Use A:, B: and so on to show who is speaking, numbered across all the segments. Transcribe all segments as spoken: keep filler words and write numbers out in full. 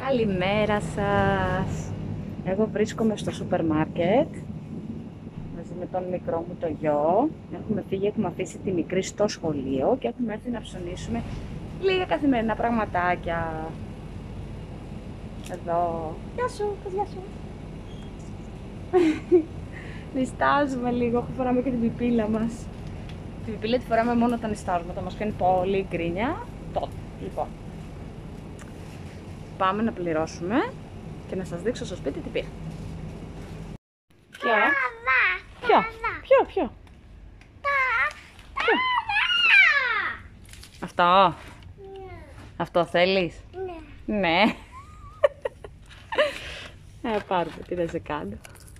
A: Καλημέρα σας. Εγώ βρίσκομαι στο σούπερ μάρκετ μαζί με τον μικρό μου το γιο. Έχουμε φύγει, έχουμε αφήσει τη μικρή στο σχολείο και έχουμε έρθει να ψωνίσουμε λίγα καθημερινά πραγματάκια. Εδώ. Γεια σου, γεια σου. Νιστάζουμε λίγο, αφού φοράμε και την πιπίλα μας. Την πιπίλα τη φοράμε μόνο όταν νιστάζουμε, όταν μας κάνει πολύ γκρίνια. Τότε, λοιπόν. Πάμε να πληρώσουμε και να σας δείξω στο σπίτι τι πήρα. Ποιο? Ποιο? Ποιο? Ποιο? Ποιο? Αυτό? Αυτό θέλεις? Ναι. Ναι. Ε, πάρουμε, τι να σε κάνω.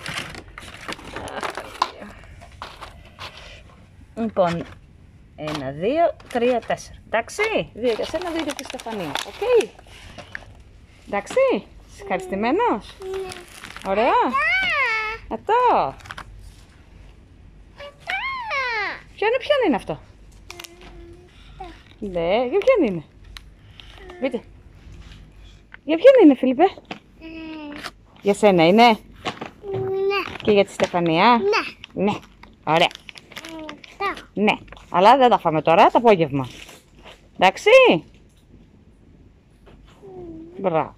A: Λοιπόν, ένα, δύο, τρία, τέσσερα. Εντάξει, δύο για σένα, δύο για τη Στεφανία. Οκ. Okay. Εντάξει, είσαι ευχαριστημένος? Ναι. Ωραία. Αυτό. Ποιο είναι, ποιον είναι αυτό? Ναι, για ποιον είναι? Πείτε. Για ποιον είναι, Φίλιππε? Για σένα είναι? Ναι. Και για τη Στεφανία? Ναι. Ναι. Ωραία. Ναι. Αλλά δεν τα φάμε τώρα, το απόγευμα. Εντάξει. Μπράβο.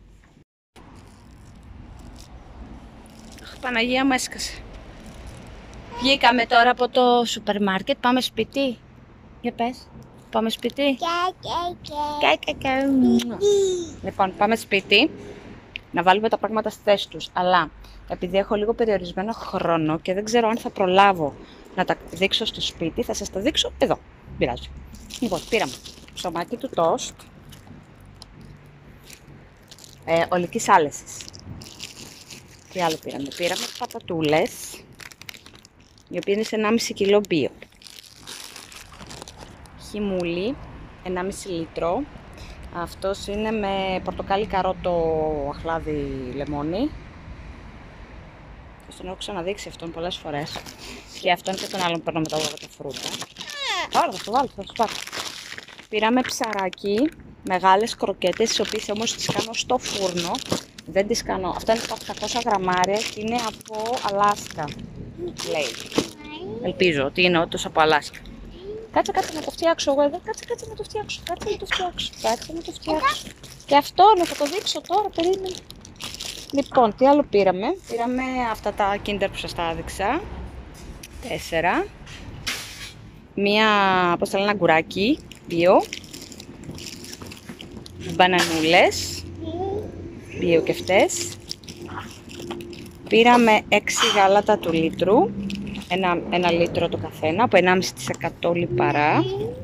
A: Αχ, Παναγία μου έσκασε. Βγήκαμε τώρα από το σούπερ μάρκετ, πάμε σπίτι. Για πες. Πάμε σπίτι. Και, και, και. Λοιπόν, πάμε σπίτι. Να βάλουμε τα πράγματα στη θέση τους. Αλλά επειδή έχω λίγο περιορισμένο χρόνο και δεν ξέρω αν θα προλάβω να τα δείξω στο σπίτι, θα σας τα δείξω εδώ. Πειράζει. Λοιπόν, πήραμε ψωμάκι του τόστ. Ε, ολικής άλεσης. Τι άλλο πήραμε? Πήραμε πατατούλες, οι οποίες είναι σε ενάμιση κιλό μπιο. Χυμούλι, ενάμιση λίτρο. Αυτός είναι με πορτοκάλι, καρότο, αχλάδι, λεμόνι. Τον έχω ξαναδείξει αυτόν πολλές φορές. Και αυτόν και τον άλλον που παίρνω μετά από τα φρούτα. Τώρα θα το βάλω, θα το πάρω. Πήραμε ψαράκι, μεγάλες κροκέτες, τις οποίες όμως τις κάνω στο φούρνο. Δεν τις κάνω, αυτά είναι τα οκτακόσια γραμμάρια και είναι από Αλάσκα, λέει. Ελπίζω ότι είναι όντως από Αλάσκα. Κάτσε, κάτσε να το φτιάξω εγώ εδώ, κάτσε, κάτσε να το φτιάξω, κάτσε να το φτιάξω, κάτσε να το φτιάξω. Και αυτό να θα το δείξω τώρα, περίμενε. Λοιπόν, τι άλλο πήραμε? Πήραμε αυτά τα Kinder που σας τα έδειξα. Τέσσερα. Μία, πώς θα λένε, αγκουράκι, δύο. Μπανανούλες, δύο και αυτές. Πήραμε έξι γάλατα του λίτρου, ένα, ένα λίτρο το καθένα, από ενάμιση τοις εκατό λιπαρά.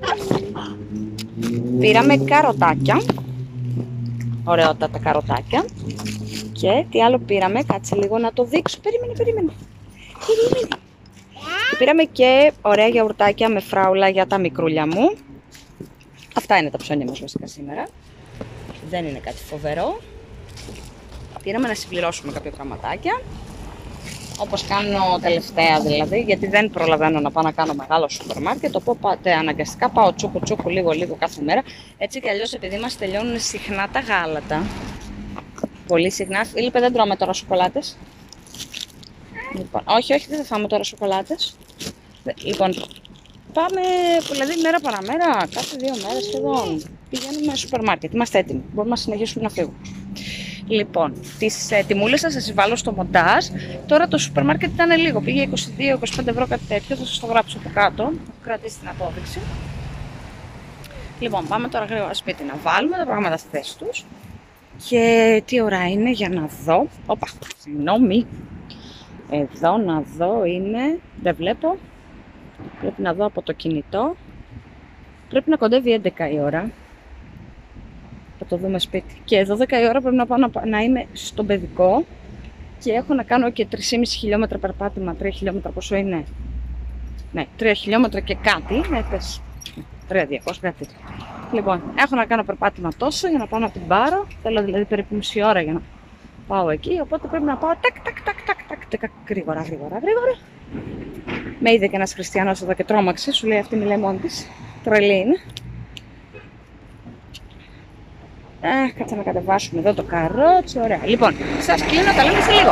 A: Πήραμε καροτάκια, ωραιότατα καροτάκια. Και τι άλλο πήραμε, κάτσε λίγο να το δείξω, περίμενε, περίμενε. Περίμενε. Και πήραμε και ωραία γιαουρτάκια με φράουλα για τα μικρούλια μου. Αυτά είναι τα ψώνια μας βασικά σήμερα. Δεν είναι κάτι φοβερό. Πήραμε να συμπληρώσουμε κάποια πραγματάκια. Όπως κάνω τελευταία δηλαδή, γιατί δεν προλαβαίνω να πάω να κάνω μεγάλο σούπερ μάρκετ. Οπότε αναγκαστικά πάω τσούκου τσούκου λίγο λίγο κάθε μέρα. Έτσι κι αλλιώς, επειδή μας τελειώνουν συχνά τα γάλατα. Πολύ συχνά. Φίλιππε, δεν τρώμε τώρα σοκολάτες. Λοιπόν, όχι, όχι, δεν θα φάμε τώρα σοκολάτες. Λοιπόν, πάμε, δηλαδή μέρα παραμέρα, κάθε δύο μέρες σχεδόν. Πηγαίνουμε στο σούπερ μάρκετ, είμαστε έτοιμοι. Μπορούμε να συνεχίσουμε να φύγουμε. Λοιπόν, τις ε, τιμούλες θα σας βάλω στο μοντάζ. Τώρα το σούπερ μάρκετ ήταν λίγο, πήγε είκοσι δύο είκοσι πέντε ευρώ, κάτι τέτοιο. Θα σας το γράψω από κάτω. Έχω κρατήσει την απόδειξη. Λοιπόν, πάμε τώρα γρήγορα σπίτι να βάλουμε τα πράγματα στη θέση τους. Και τι ώρα είναι για να δω. Όπα, συγγνώμη. Εδώ να δω είναι. Δεν βλέπω. Πρέπει να δω από το κινητό. Πρέπει να κοντεύει έντεκα η ώρα. Θα το δούμε σπίτι. Και δώδεκα η ώρα πρέπει να πάω να, να είμαι στον παιδικό. Και έχω να κάνω και τρία κόμμα πέντε χιλιόμετρα περπάτημα. τρία χιλιόμετρα πόσο είναι? Ναι, τρία χιλιόμετρα και κάτι. Ναι, πες. τρία χιλιάδες διακόσια κάτι. Λοιπόν, έχω να κάνω περπάτημα τόσο για να πάω να την πάρω. Θέλω δηλαδή περίπου μισή ώρα για να πάω εκεί. Οπότε πρέπει να πάω τακ, τακ, τακ, τακ, τακ, τακ, γρήγορα, γρήγορα, γρήγορα. Με είδε και ένας χριστιανός εδώ και τρόμαξε. Σου λέει αυτή μιλάει μόνη της. Τρελή είναι. Αχ, κάτσε να κατεβάσουμε εδώ το καρότσι. Ωραία. Λοιπόν, σας κλείνω, τα λέμε σε λίγο.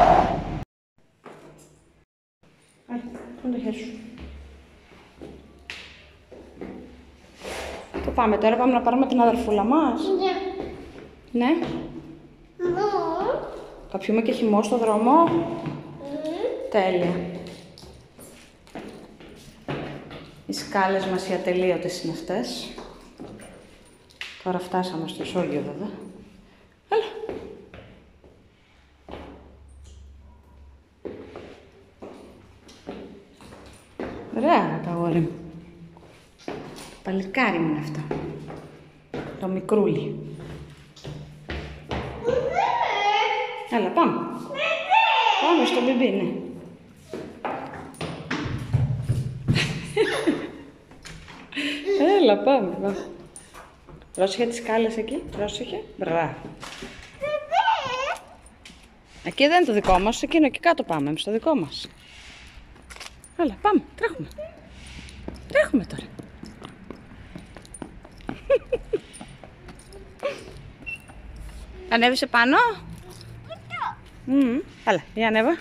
A: Άρα, το χέρι σου. Πού πάμε τώρα, πάμε να πάρουμε την αδερφούλα μας. Ναι. Ναι. Θα πιούμε και χυμό στο δρόμο. Mm. Τέλεια. Οι σκάλες μας οι ατελείωτες είναι αυτές. Τώρα φτάσαμε στο ισόγειο βέβαια. Έλα. Ωραία τα αγόρι μου. Το παλικάρι μου είναι αυτό. Το μικρούλι. Έλα, πάμε. Πάμε στο μπιμπί, ναι. Έλα, πάμε, πάμε. Πρόσεχε τις σκάλες εκεί, πρόσεχε. Μπράβο. Εκεί δεν είναι το δικό μας, εκείνο εκεί κάτω πάμε, εμείς στο δικό μας. Έλα, πάμε, τρέχουμε. Τρέχουμε τώρα. Ανέβησε πάνω. Mm, έλα, για ανέβα.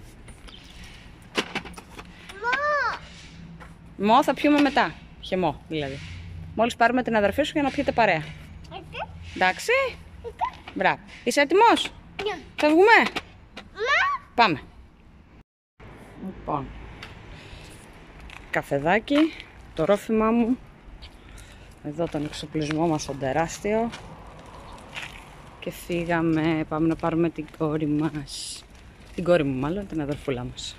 A: Μω. Μω θα πιούμε μετά. Χεμό, δηλαδή. Μόλις πάρουμε την αδερφή σου για να πιείτε παρέα. Εντάξει. Μπράβο. Είσαι έτοιμος? Ναι. Φεύγουμε. Ναι. Πάμε. Λοιπόν. Καφεδάκι. Το ρόφημά μου. Εδώ τον εξοπλισμό μας τον τεράστιο. Και φύγαμε, πάμε να πάρουμε την κόρη μας, την κόρη μου μάλλον, την αδερφούλα μας.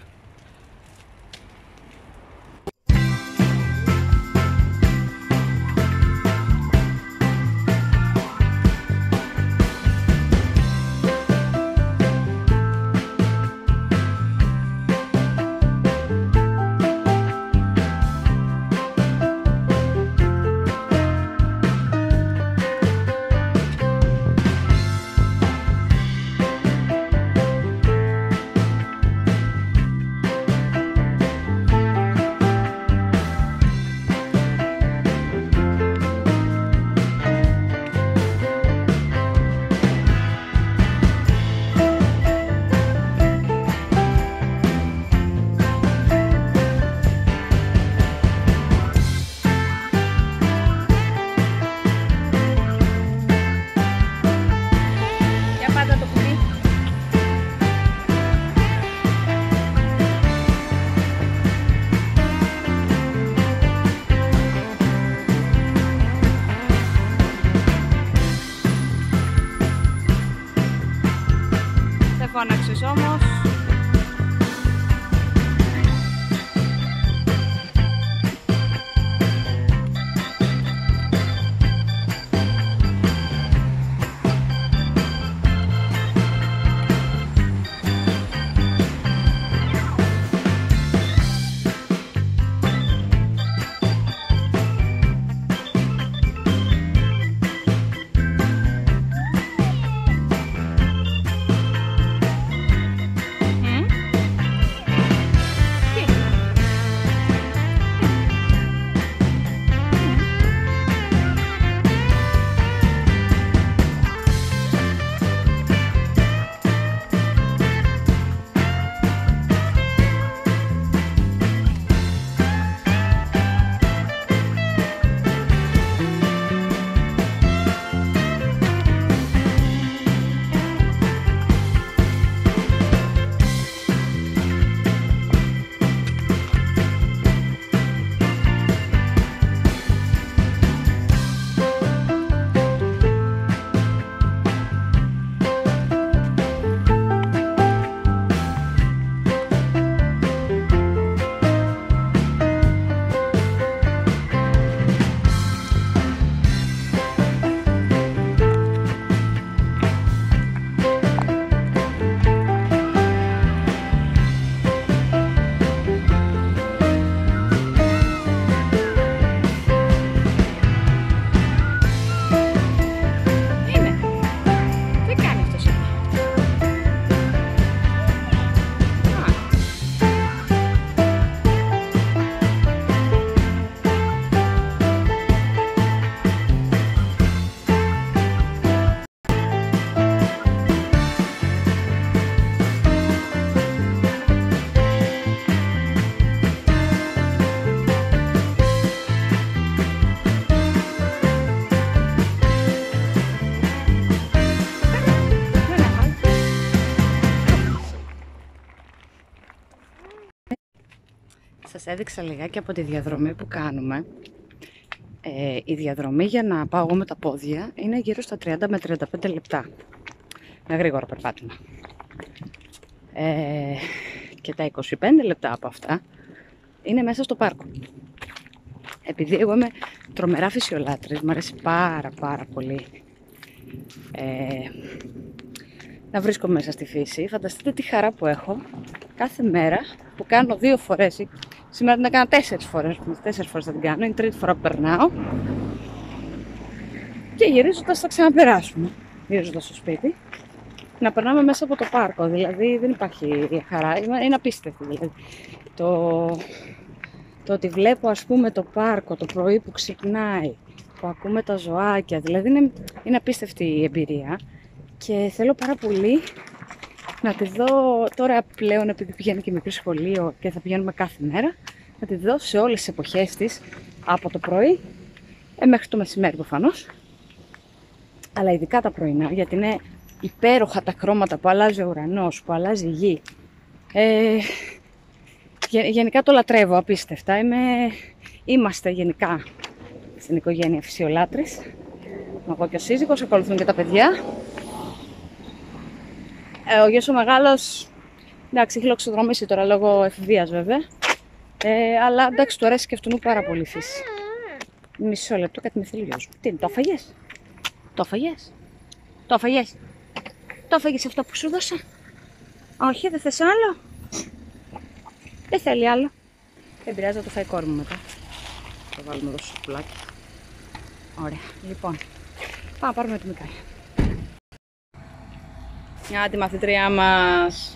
A: Φώναξες όμως. Σας έδειξα λιγάκι από τη διαδρομή που κάνουμε. Ε, η διαδρομή για να πάω εγώ με τα πόδια είναι γύρω στα τριάντα με τριάντα πέντε λεπτά. Με γρήγορο περπάτημα. Ε, και τα είκοσι πέντε λεπτά από αυτά είναι μέσα στο πάρκο. Επειδή εγώ είμαι τρομερά φυσιολάτρης, μου αρέσει πάρα πάρα πολύ ε, να βρίσκω μέσα στη φύση. Φανταστείτε τη χαρά που έχω κάθε μέρα που κάνω δύο φορές. Σήμερα την έκανα τέσσερις φορές, τέσσερις φορές θα την κάνω, είναι η τρίτη φορά που περνάω. Και γυρίζοντας θα ξαναπεράσουμε, γυρίζοντας στο σπίτι. Να περνάμε μέσα από το πάρκο, δηλαδή δεν υπάρχει χαρά, είναι απίστευτη. Δηλαδή. Το, το ότι βλέπω ας πούμε το πάρκο το πρωί που ξυπνάει, που ακούμε τα ζωάκια, δηλαδή είναι, είναι απίστευτη η εμπειρία. Και θέλω πάρα πολύ να τη δω τώρα πλέον, επειδή πηγαίνει και μικρό σχολείο και θα πηγαίνουμε κάθε μέρα, να τη δω σε όλες τις εποχές της, από το πρωί ε, μέχρι το μεσημέρι προφανώς. Αλλά ειδικά τα πρωινά, γιατί είναι υπέροχα τα χρώματα που αλλάζει ο ουρανός, που αλλάζει η γη. Ε, γενικά το λατρεύω απίστευτα. Είμαι, είμαστε γενικά στην οικογένεια φυσιολάτρες. Εγώ και ο σύζυγος, ακολουθούν και τα παιδιά. Ε, ο γιος ο μεγάλος, εντάξει, έχει λοξοδρομήσει τώρα λόγω εφηβείας βέβαια. Ε, αλλά εντάξει, του αρέσει και αυτού πάρα πολύ φύση. Μισό λεπτό, κάτι με θέλει ο γιος μου. Τι είναι, το έφαγες? Το έφαγες? Το έφαγες? Το έφαγες αυτό που σου δώσα? Όχι, δεν θες άλλο? Δεν θέλει άλλο. Δεν πειράζει, θα το φάει η κόρη μου μετά. Θα βάλουμε εδώ στο πουλάκι. Ωραία, λοιπόν. Πάμε να πάρουμε τη Μικάλια. Α, τη μαθήτριά μας.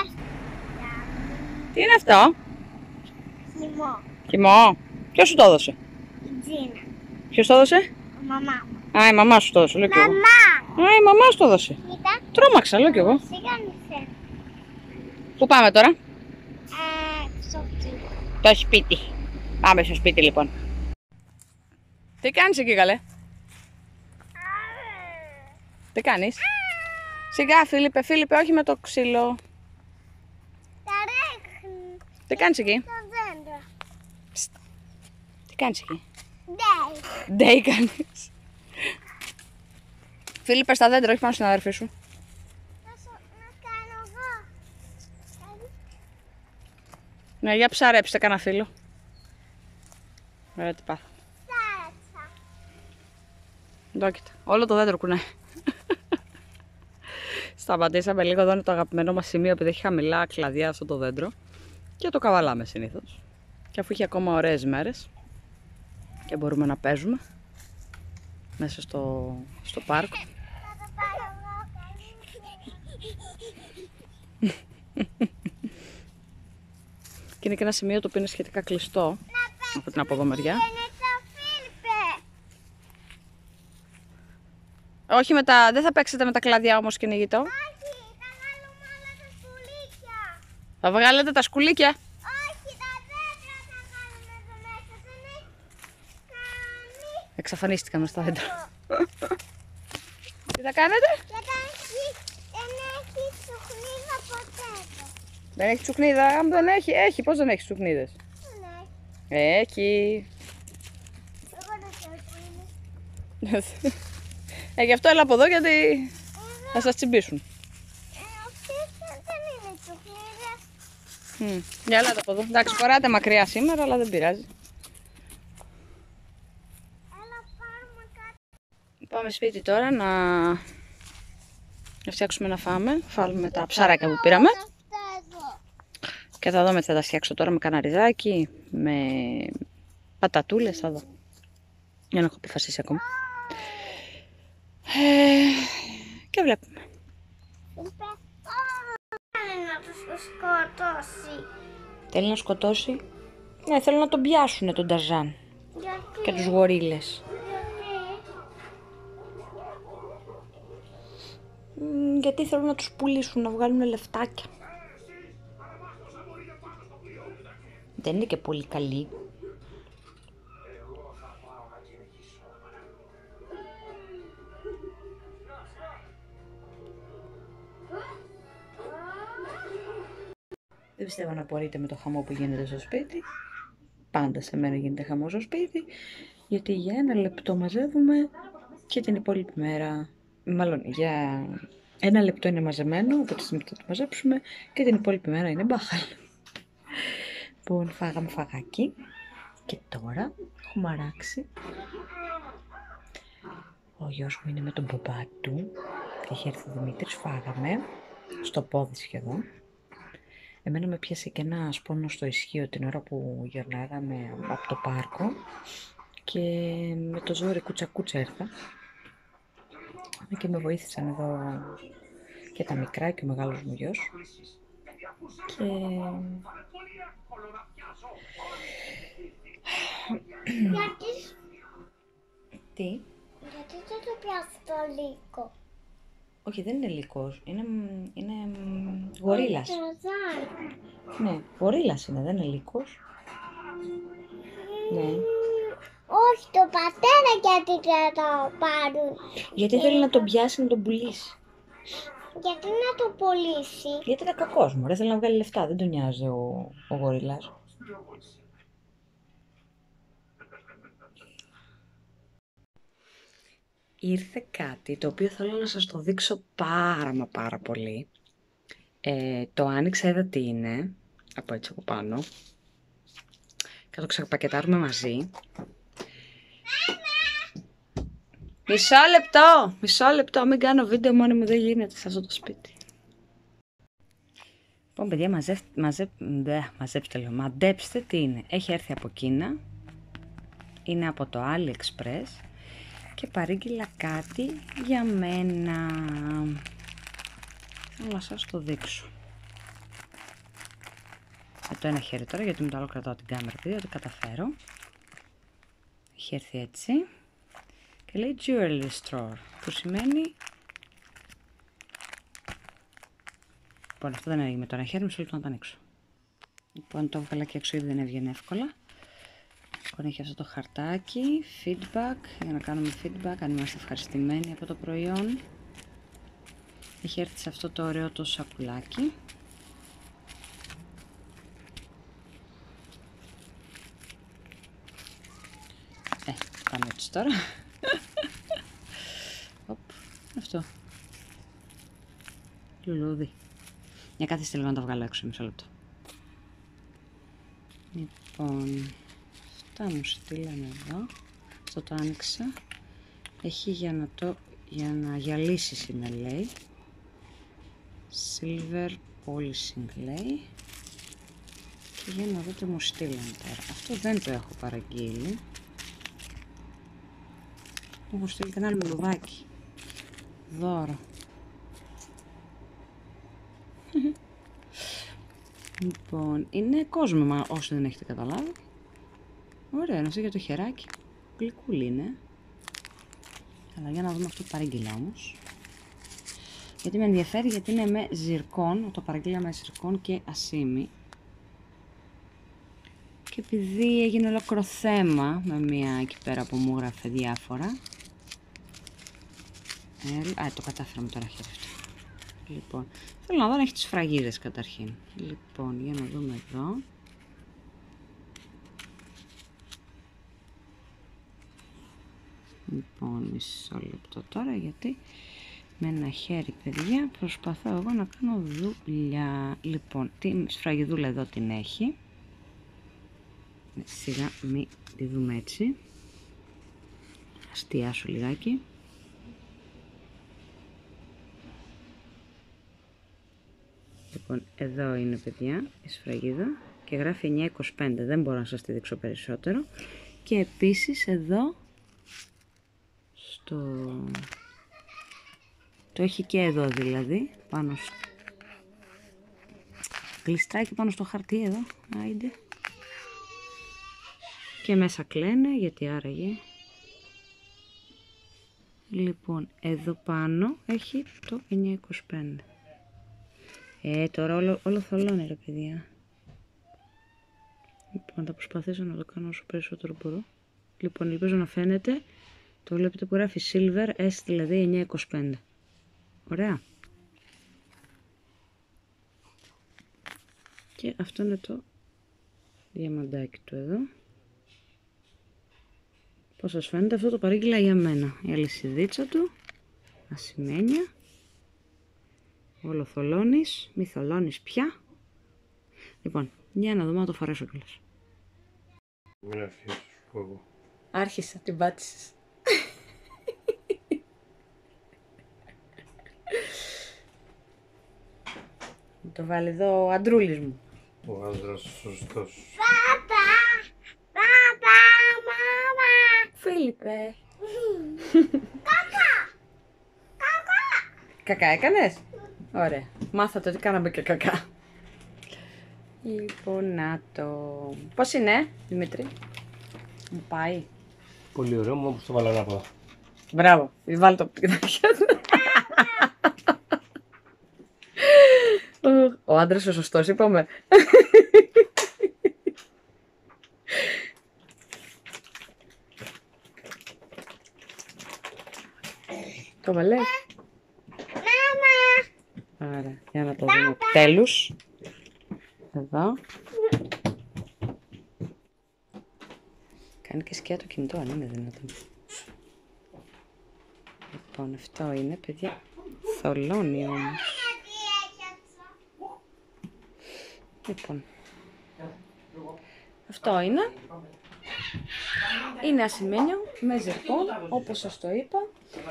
A: Τι είναι αυτό?
B: Χυμό.
A: Χυμό. Ποιος σου το έδωσε?
B: Η Τζίνα.
A: Ποιος το έδωσε?
B: Η μαμά μου.
A: Α, η μαμά σου το έδωσε, λέω κι εγώ.
B: Μαμά!
A: Α, η μαμά σου το έδωσε.
B: Κοίτα.
A: Τρόμαξα, λέω κι εγώ.
B: Σιγά μη φέρνει.
A: Πού πάμε τώρα?
B: Ε, στο σπίτι.
A: Το σπίτι. Πάμε στο σπίτι λοιπόν. Τι κάνεις εκεί καλέ? Τι κάνεις? Σιγά Φίλιππε, Φίλιππε, όχι με το ξύλο.
B: Τα ρίχνει.
A: Τι κάνεις εκεί?
B: Το δέντρο.
A: Τι κάνεις εκεί?
B: Ντέι.
A: Ντέι κάνεις. Φίλιππε στα δέντρα, όχι πάνω στην αδερφή σου.
B: Να σου να κάνω εγώ.
A: Ναι, για ψαρέψτε κανένα φίλο. Ωραία, τι πάθα.
B: Σάρατσα.
A: Εδώ κοίτα, όλο το δέντρο κουνάει. Σταματήσαμε λίγο, εδώ είναι το αγαπημένο μας σημείο, επειδή έχει χαμηλά κλαδιά αυτό το δέντρο. Και το καβαλάμε συνήθως. Και αφού έχει ακόμα ωραίες μέρες και μπορούμε να παίζουμε μέσα στο, στο πάρκο.
B: Θα το πάρω εγώ.
A: Και είναι και ένα σημείο το οποίο είναι σχετικά κλειστό από την από εδώ μεριά.
B: Είναι το Φίλιππε.
A: Όχι με τα... δεν θα παίξετε με τα κλαδιά όμως, κυνηγητό.
B: Όχι, θα βάλουμε όλα τα σκουλίκια.
A: Θα βγάλετε τα σκουλίκια.
B: Όχι, τα δέντρα θα κάνουμε εδώ μέσα. Δεν έχει κάνει.
A: Εξαφανίστηκαν μες στα δέντρα. Τι θα κάνετε?
B: Γιατί δεν έχει τσουχνίδα ποτέ εδώ.
A: Δεν έχει τσουκνίδα. Αν δεν έχει, έχει. Πώς δεν έχει τσουκνίδες?
B: Δεν έχει.
A: Έχει.
B: Εγώ δεν ξέρω που είναι.
A: Ε, γι' αυτό έλα από εδώ γιατί θα σας τσιμπήσουν.
B: Ε, αυτές δεν είναι τσουχνίδες.
A: Mm. Για έλατε από εδώ. Εντάξει, φοράτε μακριά σήμερα, αλλά δεν πειράζει.
B: Έλα πάρουμε κάτι.
A: Πάμε σπίτι τώρα να, να φτιάξουμε να φάμε. Φάλουμε τα ψάρακια που πήραμε.
B: Αυτά εδώ.
A: Και θα δούμε τι θα τα φτιάξω τώρα με καναριδάκι, με πατατούλες, θα δω. Για να έχω αποφασίσει ακόμα. Ε, και βλέπουμε.
B: Είπε, θέλει να τους σκοτώσει.
A: Θέλει να σκοτώσει. Ναι, θέλω να τον πιάσουνε τον Ταρζάν
B: Γιατί,
A: και τους γορίλες.
B: γιατί,
A: Μ, γιατί θέλουν να τους πουλήσουν, να βγάλουν λεφτάκια. Δεν είναι και πολύ καλή. Δεν πιστεύω να απορείτε με το χαμό που γίνεται στο σπίτι. πάντα σε μένα γίνεται χαμός στο σπίτι, γιατί για ένα λεπτό μαζεύουμε και την υπόλοιπη μέρα, μάλλον για ένα λεπτό είναι μαζεμένο, από τη στιγμή που θα το μαζέψουμε και την υπόλοιπη μέρα είναι μπάχαλ. Λοιπόν, φάγαμε φαγάκι και τώρα έχουμε αράξει. Ο γιος μου είναι με τον μπαμπά του, έχει έρθει ο Δημήτρης, φάγαμε, στο πόδι σχεδόν. Εμένα με πιάσε και ένα σπόνο στο ισχύο την ώρα που γυρνάγαμε από το πάρκο και με το ζόρι κούτσα κούτσα έρθα και με βοήθησαν εδώ και τα μικρά και ο μεγάλος μου γιος και...
B: Γιατί,
A: Τι?
B: γιατί δεν το πιάσει το λύκο.
A: Όχι, δεν είναι λύκος, είναι, είναι γορίλας. Ναι, γορίλας είναι, δεν είναι λύκος. Ναι.
B: Όχι, το πατέρα γιατί δεν το πάρουν.
A: Γιατί θέλει να τον πιάσει, να τον πουλήσει.
B: Γιατί να το πουλήσει.
A: Γιατί είναι κακός μου, ρε, θέλει να βγάλει λεφτά, δεν τον νοιάζει ο, ο γορίλας. Ήρθε κάτι το οποίο θέλω να σας το δείξω πάρα μα πάρα πολύ. Ε, το άνοιξα, είδα τι είναι, από έτσι από πάνω. Και το ξαπακετάρουμε μαζί. Μισό λεπτό, μισό λεπτό, μην κάνω βίντεο μόνη μου, δεν γίνεται σε αυτό το σπίτι. Λοιπόν, παιδιά, μαζευ, μαζευ, δε, μαζέψτε λέω, μαντέψτε τι είναι. Έχει έρθει από Κίνα, είναι από το AliExpress και παρήγγειλα κάτι για μένα. Θέλω να σας το δείξω. Με το ένα χέρι τώρα, γιατί με το άλλο κρατάω την κάμερα, παιδιά, το καταφέρω. Έχει έρθει έτσι. Και λέει Jewelry Store, που σημαίνει... Λοιπόν, αυτό δεν έγινε με το ένα χέρι, μισό λεπτό να το ανοίξω. Λοιπόν, το έβγαλα και έξω, ήδη δεν έβγαινε εύκολα. Λοιπόν, έχει αυτό το χαρτάκι, feedback, για να κάνουμε feedback, αν είμαστε ευχαριστημένοι από το προϊόν. Έχει έρθει σε αυτό το ωραίο το σακουλάκι. Ε, πάμε έτσι τώρα. Οπ, αυτό. Λουλούδι. Για καθίστε λίγο να το βγάλω έξω, μισό λεπτό. Λοιπόν, αυτά μου στείλανε εδώ. Αυτό το άνοιξα. Έχει για να το, για να γυαλίσεις είναι, λέει. Silver polishing, λέει. Και για να δω τι μου στείλανε τώρα. Αυτό δεν το έχω παραγγείλει. Μου έχω στείλει και ένα άλλο λουλουδάκι. Δώρο. Λοιπόν, είναι κόσμημα όσοι δεν έχετε καταλάβει. Ωραία, αυτό για το χεράκι. Γλυκούλη είναι. Αλλά για να δούμε αυτό που παρήγγειλα όμως. Γιατί με ενδιαφέρει, γιατί είναι με ζυρκόν. Το παρήγγειλα με ζυρκόν και ασίμι. Και επειδή έγινε ολόκληρο θέμα με μία εκεί πέρα που μου έγραφε διάφορα. Ε, α, το κατάφερα με το ένα χέρι αυτό. Λοιπόν, θέλω να δω αν έχει τις φραγίδες καταρχήν. Λοιπόν, για να δούμε εδώ. Λοιπόν, μισό λεπτό τώρα, γιατί με ένα χέρι, παιδιά, προσπαθώ εγώ να κάνω δουλειά. Λοιπόν, τη σφραγιδούλα εδώ την έχει. Σιγά μην τη δούμε έτσι. Αστιάσω λιγάκι. Λοιπόν, εδώ είναι, παιδιά, η σφραγίδα και γράφει εννιά είκοσι πέντε, δεν μπορώ να σας τη δείξω περισσότερο. Και επίσης εδώ στο... το έχει και εδώ, δηλαδή πάνω στο... γλιστράκι πάνω στο χαρτί εδώ, άιντε. Και μέσα κλαίνε, γιατί άραγε. Λοιπόν, εδώ πάνω έχει το εννιά είκοσι πέντε. Ε, τώρα όλο, όλο θολώνει, ρε παιδιά. Λοιπόν, θα προσπαθήσω να το κάνω όσο περισσότερο μπορώ. Λοιπόν, ελπίζω να φαίνεται. Το βλέπετε που γράφει Silver, S δηλαδή εννιά είκοσι πέντε. Ωραία. Και αυτό είναι το διαμαντάκι του εδώ. Πώς σας φαίνεται, αυτό το παρήγγειλα για μένα. Η αλυσιδίτσα του, ασημένια, όλο θολώνεις, μη θολώνεις πια. Λοιπόν, για να δούμε να το φορέσω κιόλας.
C: Μην αρχίσεις, σου πω εγώ.
A: Άρχισα, την πάτησες. Το βάλει εδώ ο αντρούλης μου.
C: Ο άντρας σωστός.
B: Πάπα, πάπα, μάμα.
A: Φίλιππε.
B: Κακά, κακά.
A: Κακά έκανες? Ωραία. Μάθατε ότι κάναμε και κακά. Λοιπόν, να το... Πώς είναι, Δημήτρη? Μου πάει.
C: Πολύ ωραίο, μόνο που στο βάλω ανάποδα.
A: Μπράβο. Βάλει το πιτάκι. Ο άντρας ο σωστός, είπαμε. Το βαλές?
B: Μάμα.
A: Άρα, για να το δούμε. Τέλους. Εδώ. Κάνει και σκιά το κινητό, αν είναι δυνατόν. Λοιπόν, αυτό είναι, παιδιά. Θολώνει όμως. Λοιπόν. Αυτό είναι. Είναι ασημένιο, με ζερκόν, όπως σας το είπα.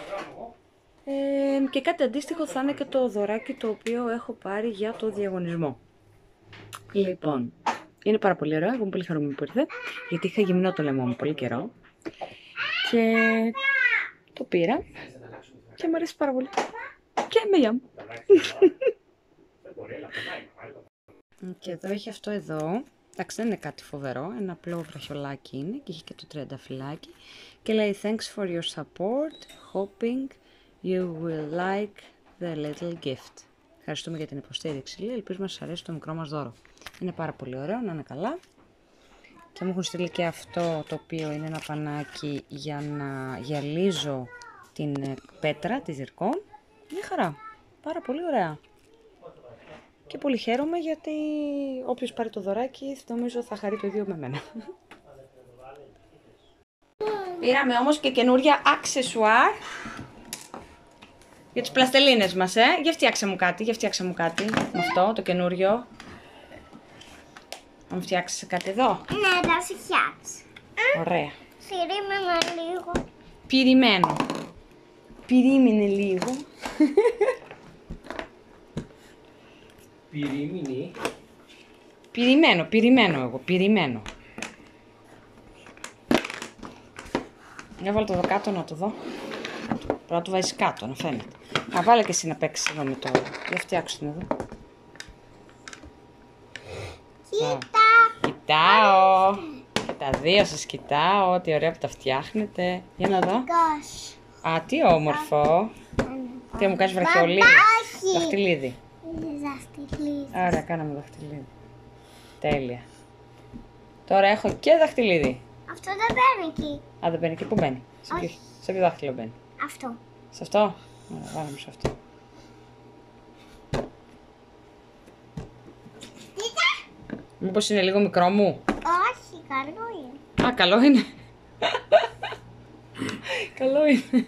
A: Ε, και κάτι αντίστοιχο θα είναι και το δωράκι το οποίο έχω πάρει για το διαγωνισμό. Λοιπόν, είναι πάρα πολύ ωραίο, εγώ είμαι πολύ χαρούμενη που ήρθε, γιατί είχα γυμνό το λαιμό μου πολύ καιρό και το πήρα και μου αρέσει πάρα πολύ και με γεια μου. Και εδώ έχει αυτό εδώ, εντάξει δεν είναι κάτι φοβερό, ένα απλό βραχιολάκι είναι και έχει και το τριανταφυλλάκι και λέει thanks for your support, hoping you will like the little gift. Ευχαριστούμε για την υποστήριξη, λέει, ελπίζουμε να σας αρέσει το μικρό μας δώρο. Είναι πάρα πολύ ωραίο, να είναι καλά. Και μου έχουν στείλει και αυτό το οποίο είναι ένα πανάκι για να γυαλίζω την πέτρα τη ζυρκών. Μια χαρά, πάρα πολύ ωραία. Και πολύ χαίρομαι γιατί όποιος πάρει το δωράκι νομίζω θα χαρεί το ίδιο με μένα. Πήραμε όμως και καινούρια αξεσουάρ για τις πλαστελίνες μας, ε. Για φτιάξε μου κάτι, για φτιάξε μου κάτι με αυτό το καινούριο. Να μου φτιάξεις κάτι εδώ.
B: Ναι, θα σου φτιάξει.
A: Ωραία.
B: Περίμενα λίγο.
A: Περιμένω. Περίμενε λίγο.
C: Πυρήμινη.
A: Περιμένω, περιμένω εγώ, περιμένω. Για βάλω το εδώ κάτω να το δω. Πρέπει να το βάζεις κάτω, να φαίνεται. Να βάλε και εσύ να παίξεις εδώ με το... Για φτιάξω την εδώ.
B: Κοίτα.
A: Κοιτάω. Τα δύο σας κοιτάω, τι ωραία που τα φτιάχνετε. Για να δω.
B: Κος.
A: Α, τι όμορφο. Τι μου κάνεις βραχιολίδι.
B: Μπαμπάκι.
A: Δαχτυλίδι.
B: Είναι δαχτυλίδι.
A: Άρα κάναμε δαχτυλίδι. Τέλεια. Τώρα έχω και δαχτυλίδι.
B: Αυτό δεν μπαίνει εκεί.
A: Α, δεν μπαίνει εκεί, πού μπαίνει. Σε ποιο,
B: Όχι.
A: σε ποιο δάχτυλο μπαίνει.
B: Αυτό.
A: Σε αυτό. Ωραία, βάλαμε σε αυτό.
B: Κοίτα.
A: Μήπως είναι λίγο μικρό μου.
B: Όχι, καλό είναι.
A: Α, καλό είναι. Καλό είναι.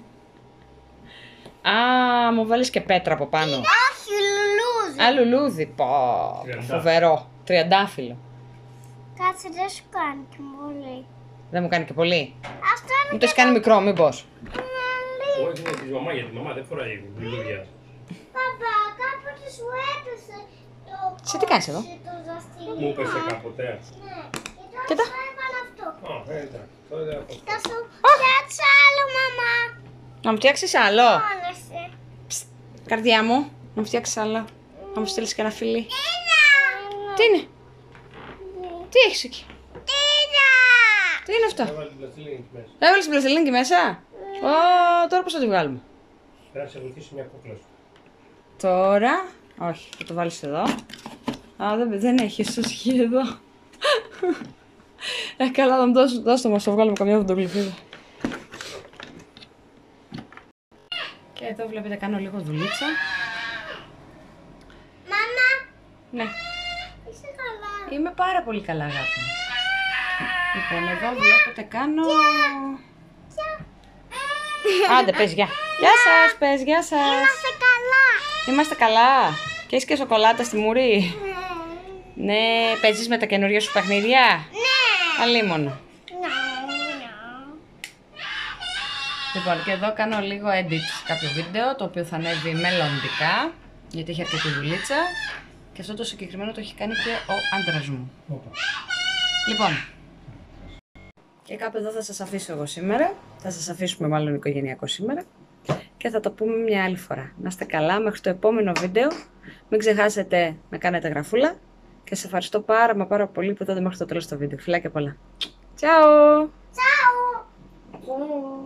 A: Α, μου βάλεις και πέτρα από πάνω.
B: Όχι, λουλούδι.
A: Α, λουλούδι. Πω, φοβερό. Τριαντάφυλλο.
B: Κάτσε, δεν σου κάνει και πολύ.
A: Δεν μου κάνει και πολύ.
B: Αυτό είναι
A: Μου το έχει κάνει μικρό, μήπως.
B: λίγο.
C: Όχι, είναι της μαμά, γιατί η μαμά δεν φοράει λουλούδια.
B: Παπά, κάποτε σου έπεσε το
A: Σε τι κάνεις εδώ?
B: κόψι, το δαχτυλίδι.
C: Μου έπεσε κάποτε.
B: Ναι, και
A: Κοίτα.
B: τώρα σου έβαλα αυτό.
C: Α, εντάξει. Τώρα δεν έχω.
B: Θα σου φτιάξω άλλο, μαμά.
A: Να μου φτιάξεις άλλο.
B: Πόνεσαι.
A: Καρδιά μου, να μου φτιάξεις άλλο. Να μου στείλεις και ένα φιλί.
B: Τίνα.
A: Τι είναι, τι έχεις εκεί.
B: Τίνα.
A: Τι είναι αυτό.
C: Έβαλε την πλαστιλίνη εκεί μέσα.
A: Έβαλες την πλαστελίνη εκεί μέσα. Ω, τώρα πώς θα τη βγάλουμε.
C: Πρέπει να σε βοηθήσει μια κούκλα σου.
A: Τώρα, όχι, θα το βάλεις εδώ. Α, δεν, δεν έχει ισοσχή εδώ. Ε, καλά, θα μου δώσω, δώσ' το μας το βγάλουμε καμιά φωτογλυφίδα. Και εδώ βλέπετε κάνω λίγο δουλίτσα.
B: Μαμά,
A: Ναι,
B: είσαι καλά.
A: είμαι πάρα πολύ καλά, αγάπη μου. Λοιπόν, εδώ βλέπετε κάνω Άντε, πες γεια. Γεια σας, πες γεια σας.
B: Είμαστε καλά.
A: Είμαστε καλά. Και έχεις και σοκολάτα στη μουρή. Ναι, παίζεις με τα καινούργια σου παιχνίδια.
B: Ναι.
A: Αλίμονο.
B: Ναι, ναι.
A: Λοιπόν, και εδώ κάνω λίγο edit κάποιο βίντεο, το οποίο θα ανέβει μελλοντικά, γιατί έχει αρκετή δουλίτσα. Και αυτό το συγκεκριμένο το έχει κάνει και ο άντρας μου.
C: Όπα.
A: Λοιπόν, και κάπου εδώ θα σας αφήσω εγώ σήμερα. Θα σας αφήσουμε μάλλον οικογενειακό σήμερα. Και θα το πούμε μια άλλη φορά. Να είστε καλά μέχρι το επόμενο βίντεο. Μην ξεχάσετε να κάνετε γραφούλα. Και σας ευχαριστώ πάρα μα πάρα πολύ που είδατε μέχρι το τέλος το βίντεο. Φιλάκια πολλά. Ciao!
B: Ciao.